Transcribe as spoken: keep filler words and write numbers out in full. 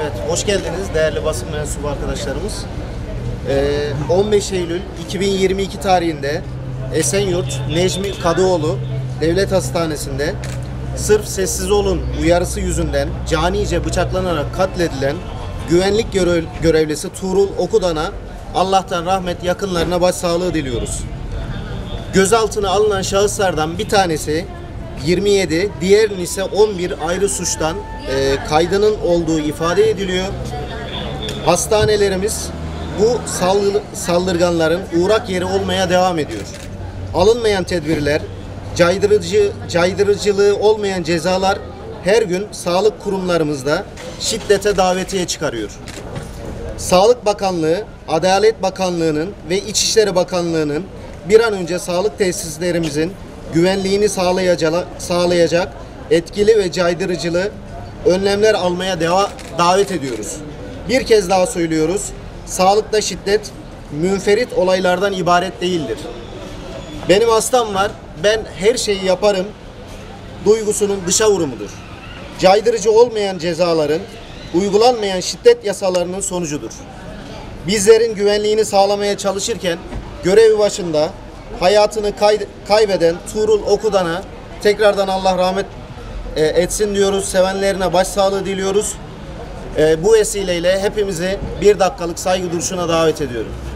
Evet, hoş geldiniz değerli basın mensubu arkadaşlarımız. Ee, on beş Eylül iki bin yirmi iki tarihinde Esenyurt Necmi Kadıoğlu Devlet Hastanesi'nde sırf sessiz olun uyarısı yüzünden canice bıçaklanarak katledilen güvenlik görev, görevlisi Tuğrul Okudan'a Allah'tan rahmet, yakınlarına başsağlığı diliyoruz. Gözaltına alınan şahıslardan bir tanesi yirmi yedi, diğerinin ise on bir ayrı suçtan e, kaydının olduğu ifade ediliyor. Hastanelerimiz bu saldırganların uğrak yeri olmaya devam ediyor. Alınmayan tedbirler, caydırıcı caydırıcılığı olmayan cezalar her gün sağlık kurumlarımızda şiddete davetiye çıkarıyor. Sağlık Bakanlığı, Adalet Bakanlığı'nın ve İçişleri Bakanlığı'nın bir an önce sağlık tesislerimizin güvenliğini sağlayacak, sağlayacak etkili ve caydırıcılı önlemler almaya deva, davet ediyoruz. Bir kez daha söylüyoruz, sağlıkta şiddet münferit olaylardan ibaret değildir. Benim hastam var, ben her şeyi yaparım duygusunun dışa vurumudur. Caydırıcı olmayan cezaların, uygulanmayan şiddet yasalarının sonucudur. Bizlerin güvenliğini sağlamaya çalışırken görevi başında hayatını kay kaybeden Tuğrul Okudan'a tekrardan Allah rahmet e, etsin diyoruz. Sevenlerine başsağlığı diliyoruz. E, bu vesileyle hepimizi bir dakikalık saygı duruşuna davet ediyorum.